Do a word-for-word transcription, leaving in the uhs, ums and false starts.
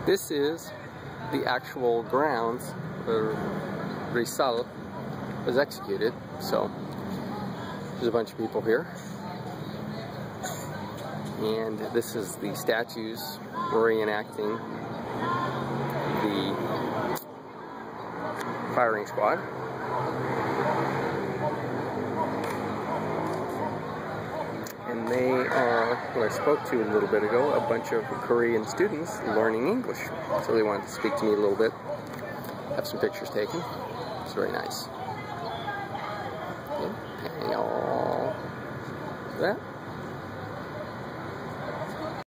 This is the actual grounds where Rizal was executed. So there's a bunch of people here, and this is the statues reenacting the firing squad. And they are, who I spoke to a little bit ago, a bunch of Korean students learning English. So they wanted to speak to me a little bit, have some pictures taken. It's very nice. Yeah. That.